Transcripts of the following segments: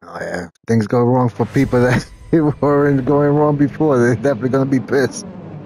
Oh yeah, things go wrong for people that weren't going wrong before. They're definitely gonna be pissed.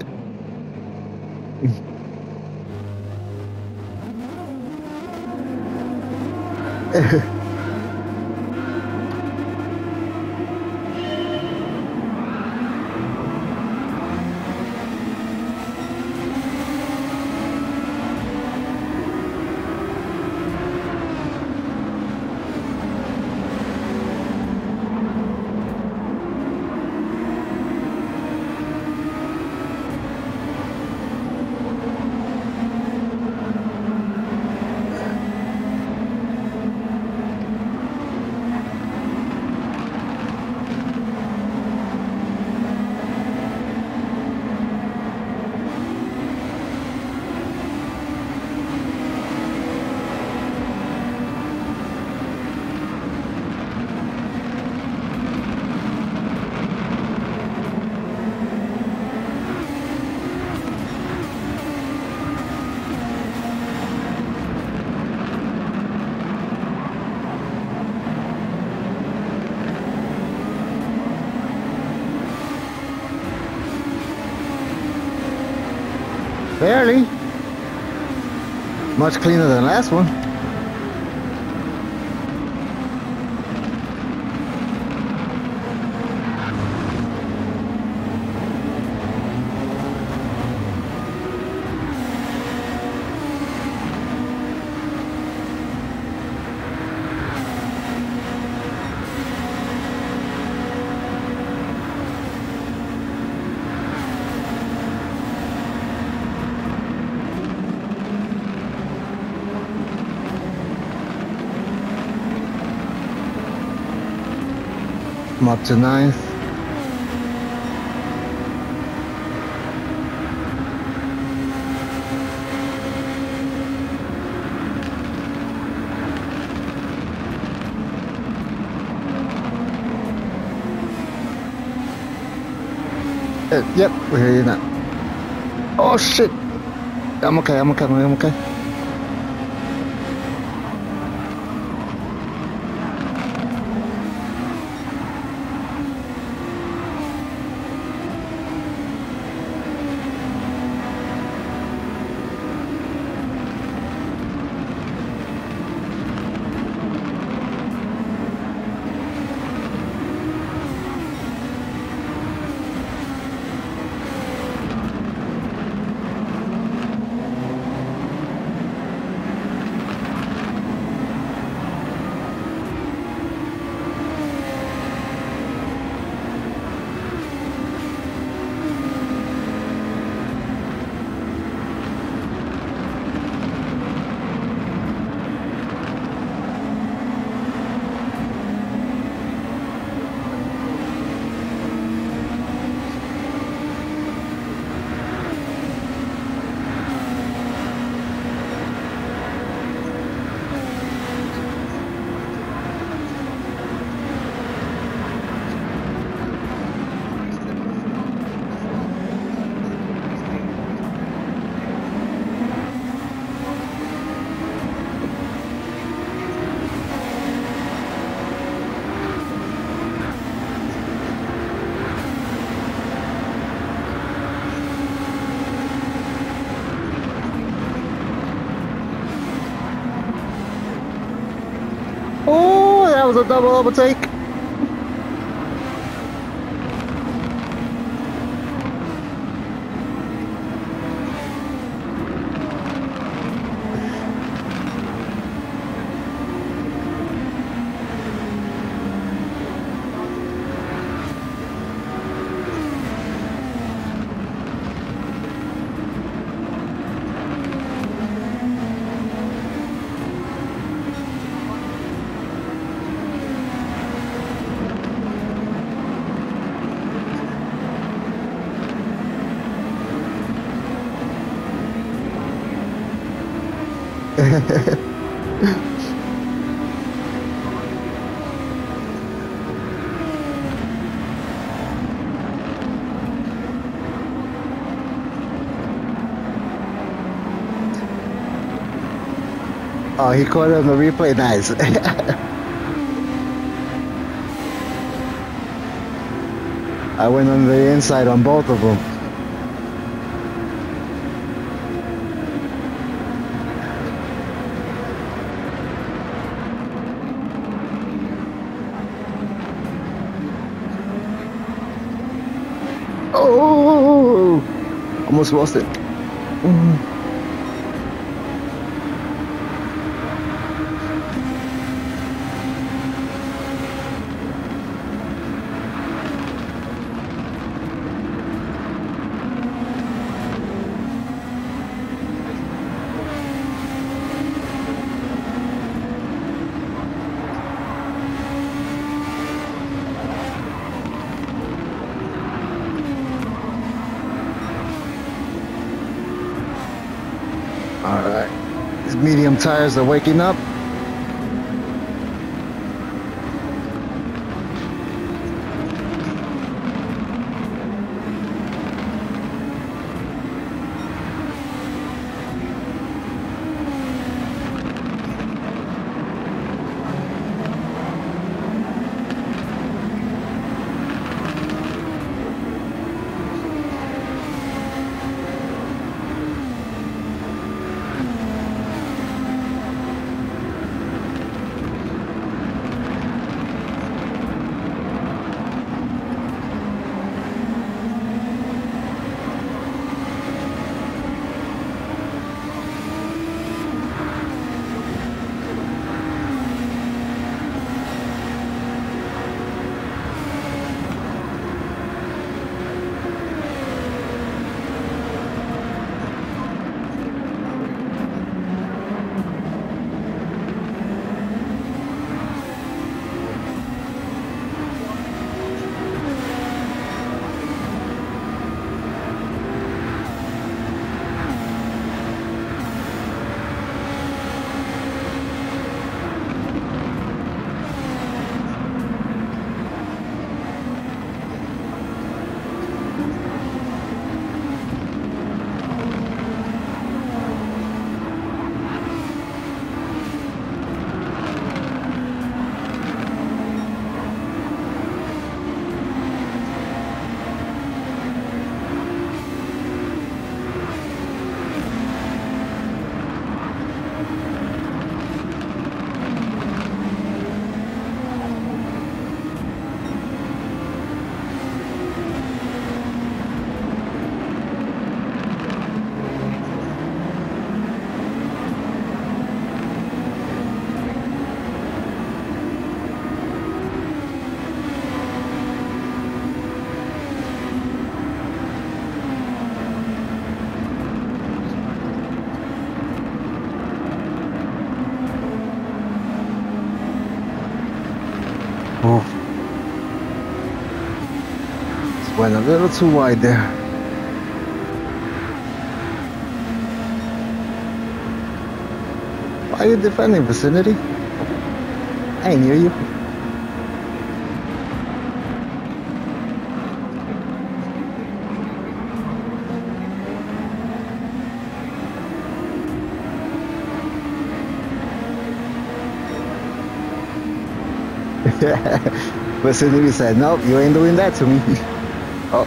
Barely. Much cleaner than last one. I'm up to ninth. Yep, we're here now. Oh shit! I'm okay, I'm okay, I'm okay. Oh, that was a double overtake. Oh, he caught it on the replay. Nice. I went on the inside on both of them. Oh! Almost lost it. Alright, these medium tires are waking up. Oh, just went a little too wide there. Why are you defending, vicinity? I ain't near you. Vicinity said, nope, you ain't doing that to me. Oh.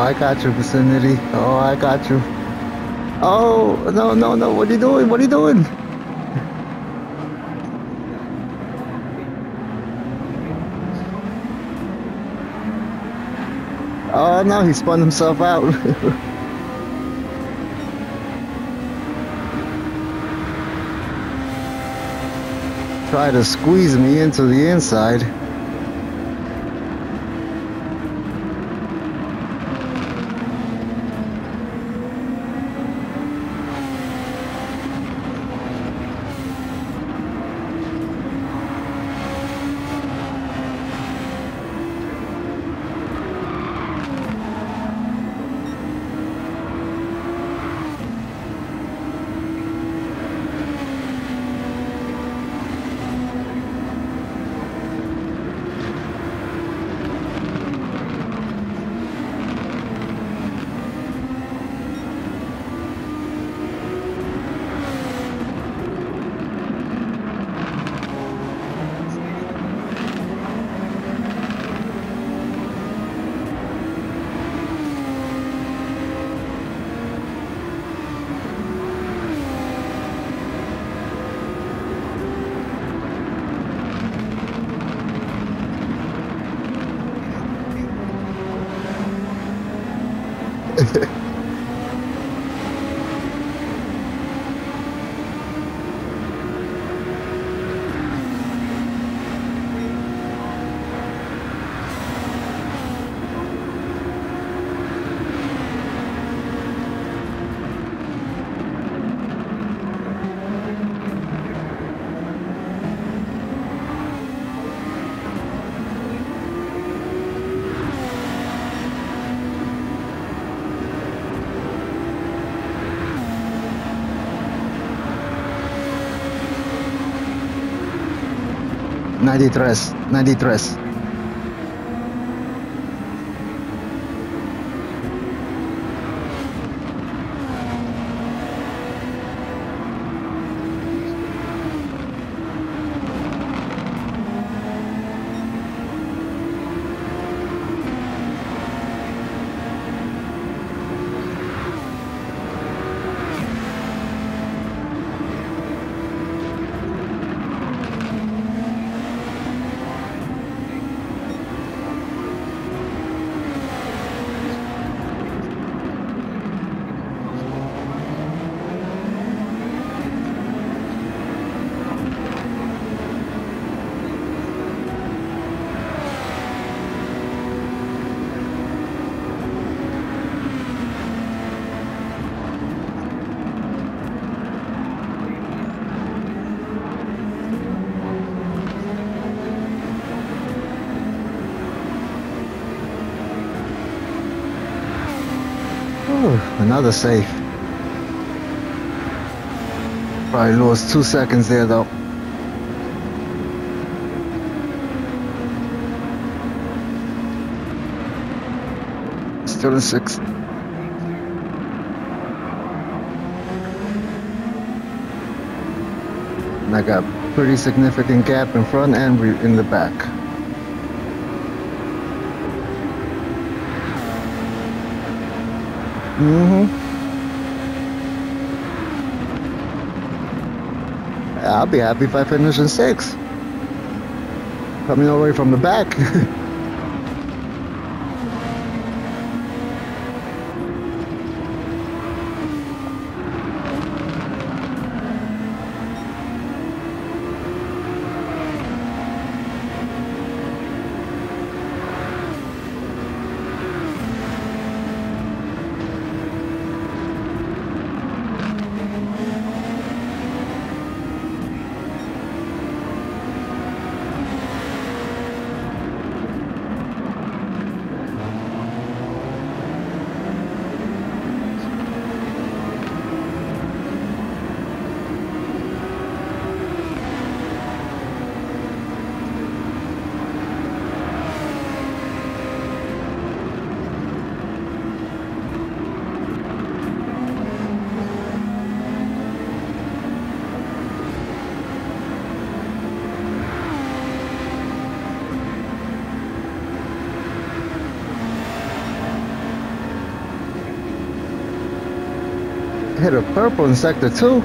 I got you, vicinity. Oh, I got you. Oh, no, no, no. What are you doing? What are you doing? Oh, no, he spun himself out. Try to squeeze me into the inside. Ninety-tres. Ooh, another safe. Probably lost 2 seconds there though. Still in 6th. And I got pretty significant gap in front and in the back. I'll be happy if I finish in 6th. Coming all the way from the back. hit a purple in sector 2.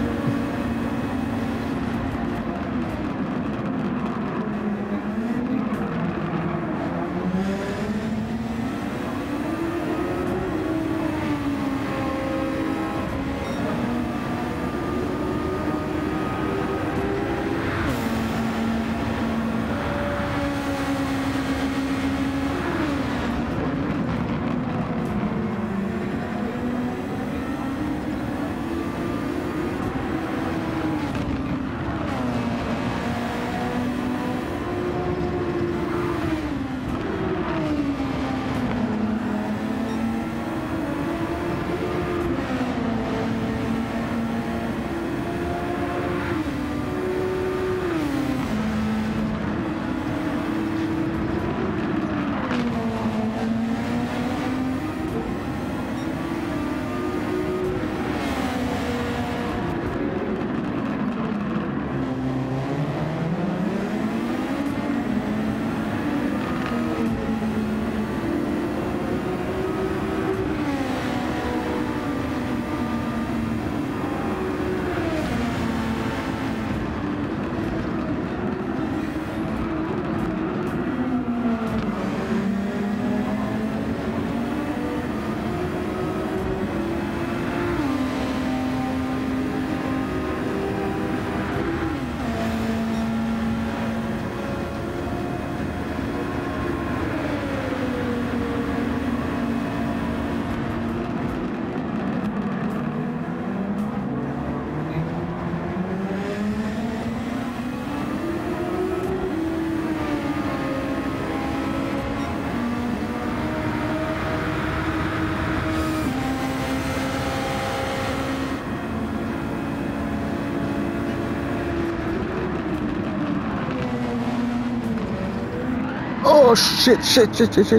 Oh shit, shit.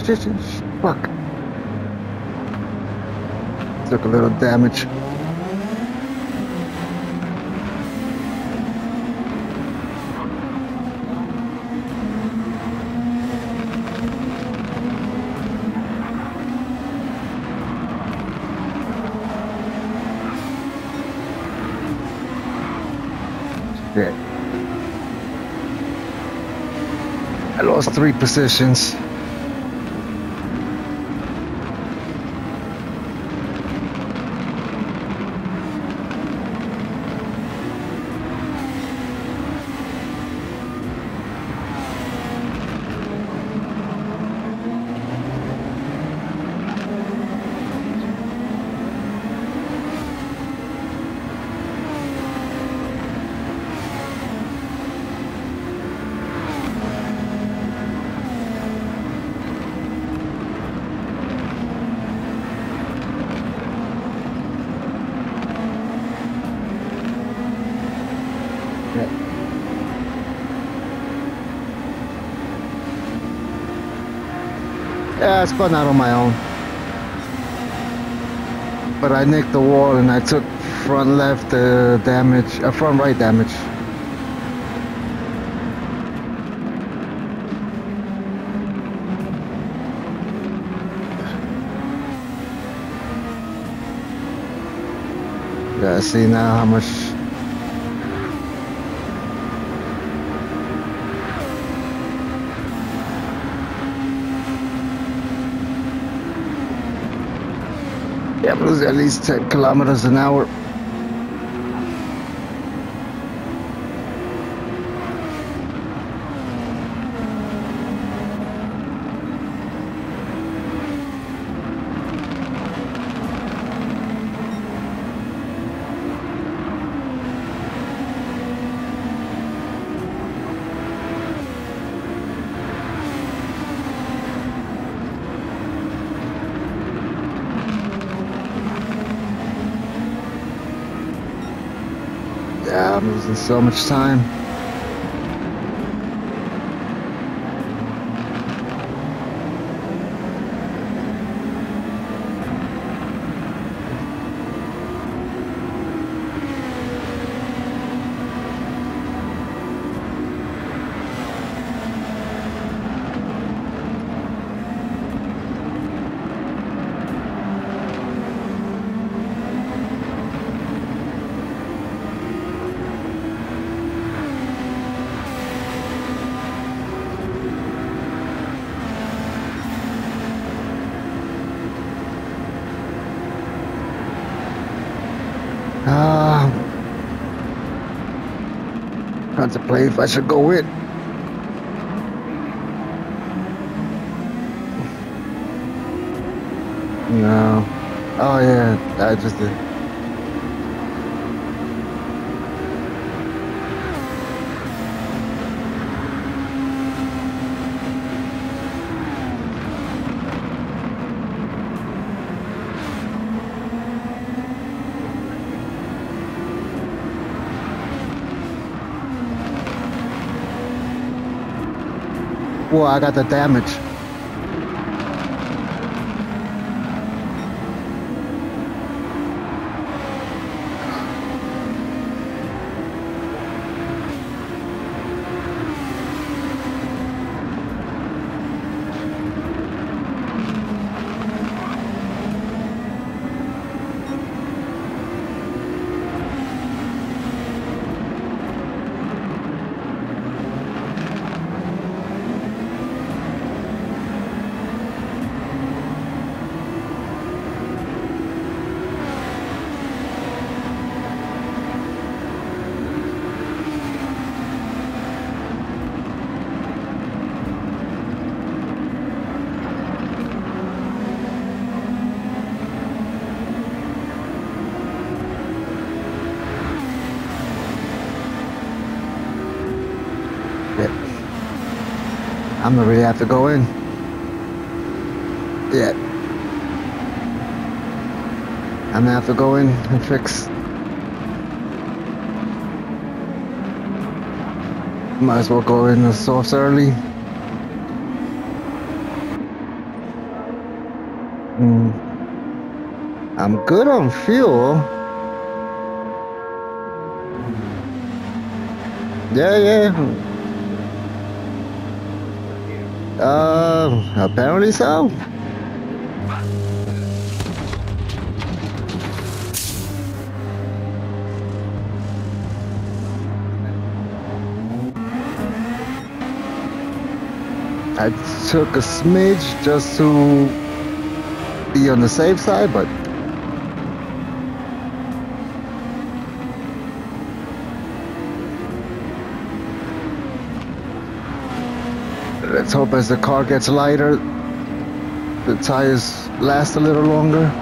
Fuck. Took a little damage. Shit. I lost 3 positions. Yeah, I spun out on my own. But I nicked the wall and I took front left damage, front right damage. Yeah, see now how much. Yeah, I'm losing at least 10 kilometers an hour. Yeah, I'm losing so much time. Contemplate if I should go in. No. Oh yeah, I just did. Whoa, I got the damage. I'm gonna really have to go in. Yeah. I'm gonna have to go in and fix. Might as well go in the source early. I'm good on fuel. Yeah. Apparently so. I took a smidge just to be on the safe side, but let's hope as the car gets lighter, the tires last a little longer.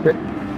Shit.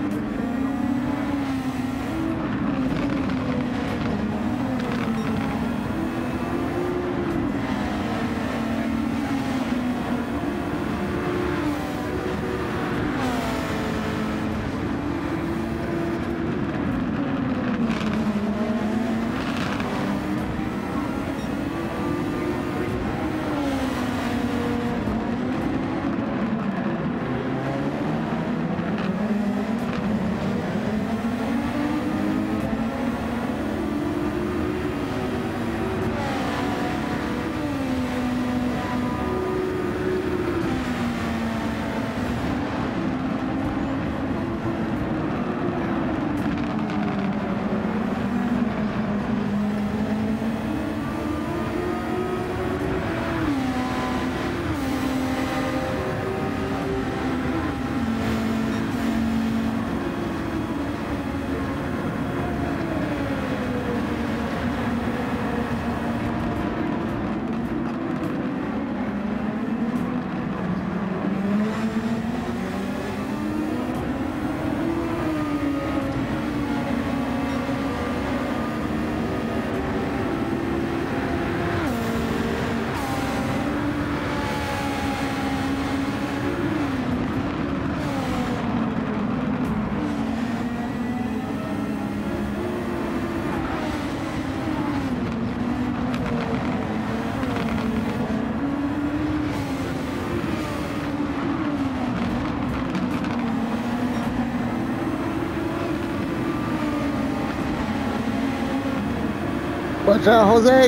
Watch out, Jose!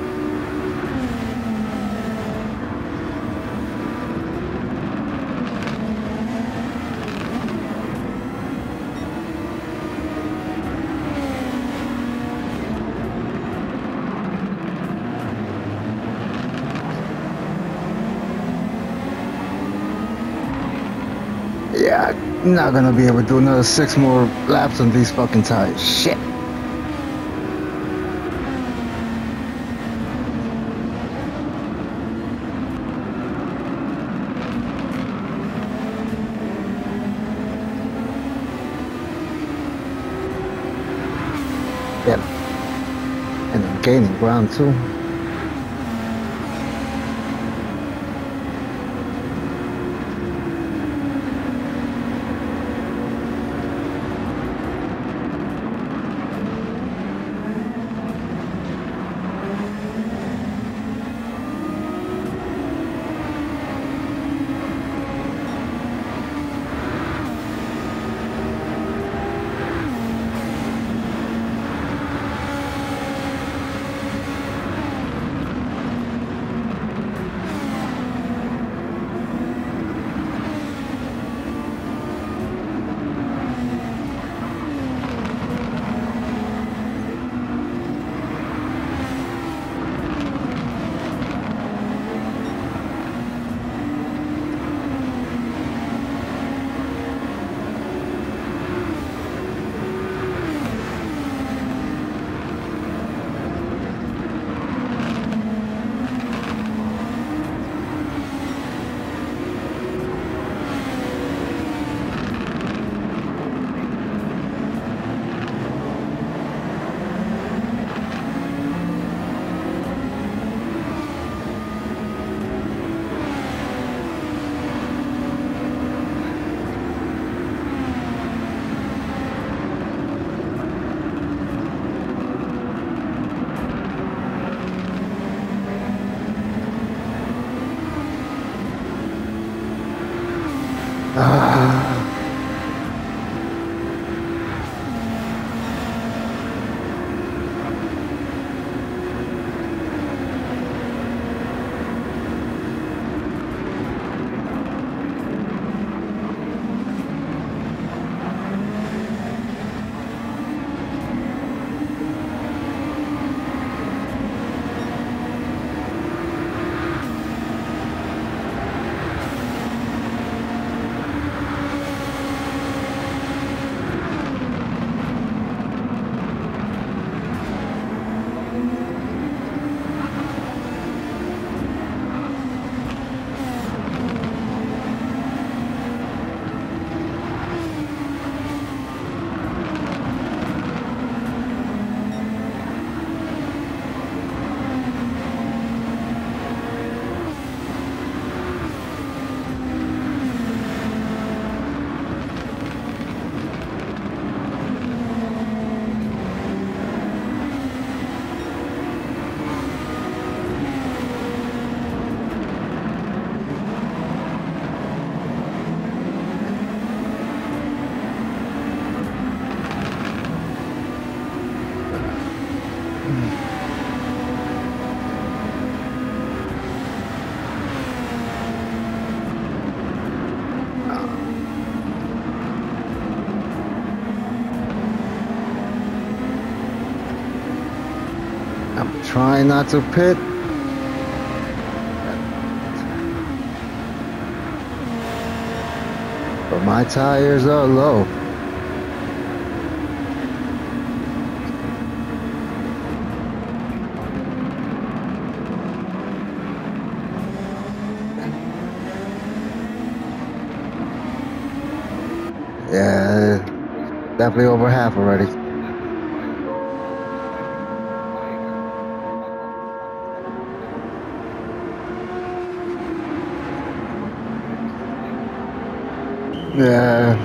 Yeah, I'm not gonna be able to do another 6 more laps on these fucking tires. Shit. Yep. And I'm gaining ground too. Trying not to pit. But my tires are low. Yeah, definitely over half already. Yeah.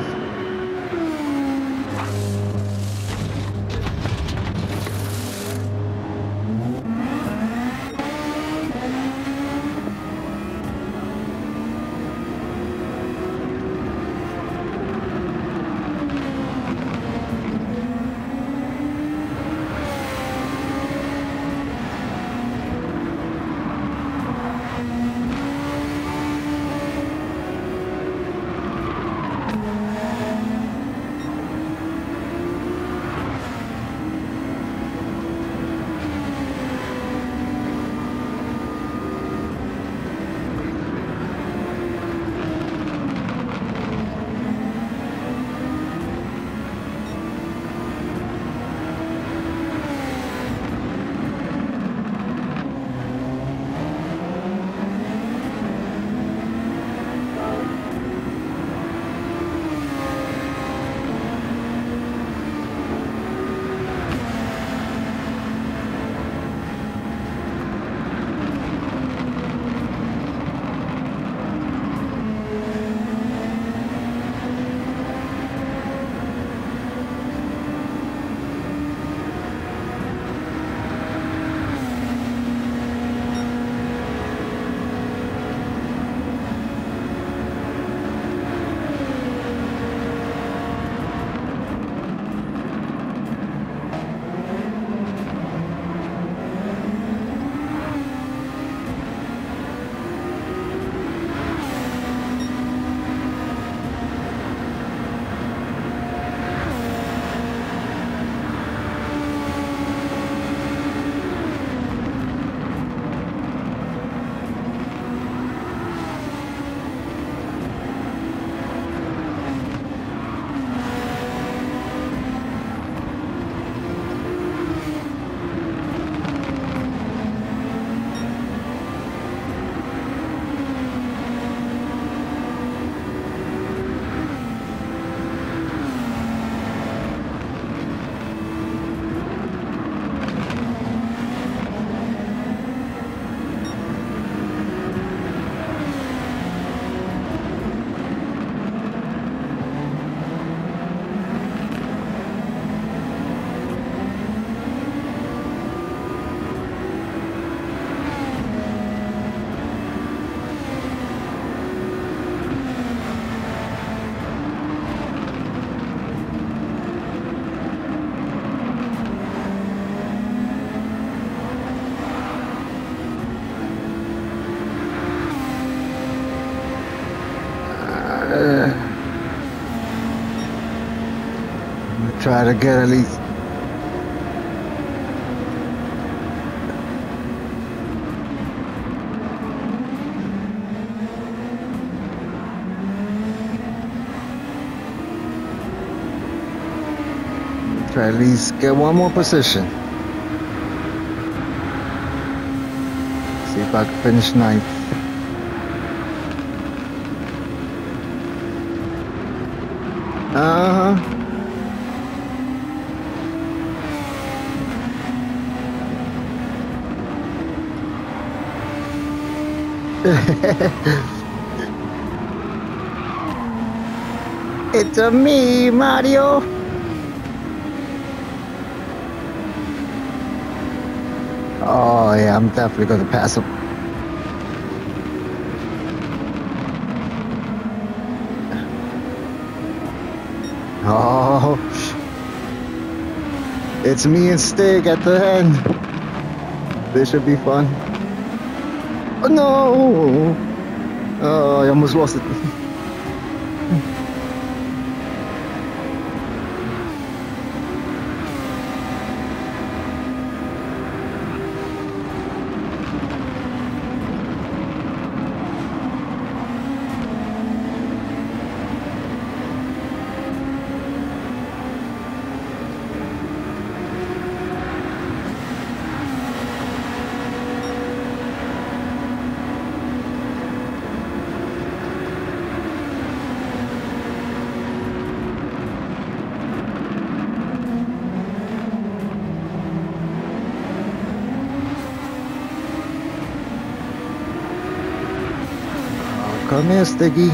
Try to get at least. Try at least get one more position. See if I can finish ninth. It's a me, Mario. Oh yeah, I'm definitely gonna pass him. Oh, it's me and Stig at the end. This should be fun. Oh no! Oh, I almost lost it. Come here, Sticky.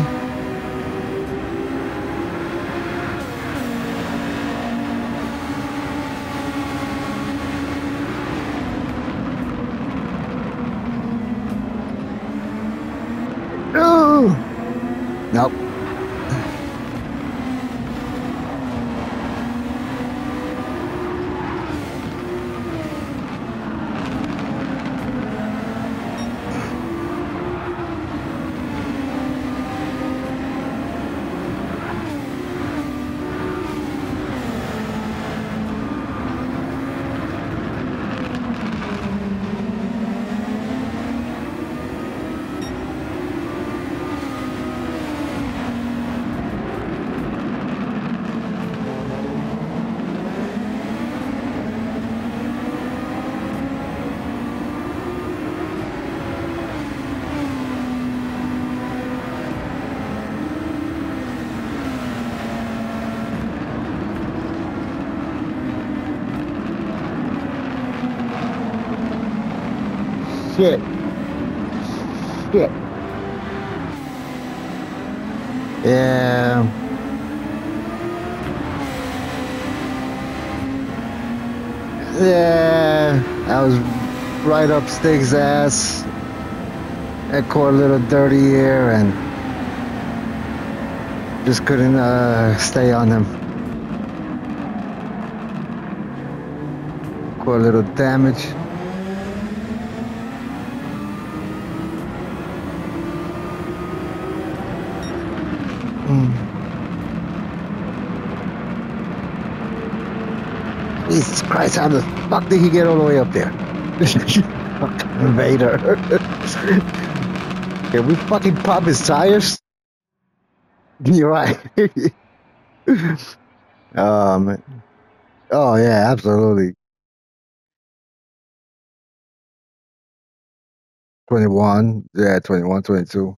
Oh! Nope. Shit. Shit. Yeah. Yeah. I was right up Stig's ass. I caught a little dirty here and just couldn't stay on him. Caught a little damage. Jesus Christ, how the fuck did he get all the way up there? Fucking invader. Can we fucking pop his tires? You're right. Man. Oh, yeah, absolutely. 21. Yeah, 21, 22.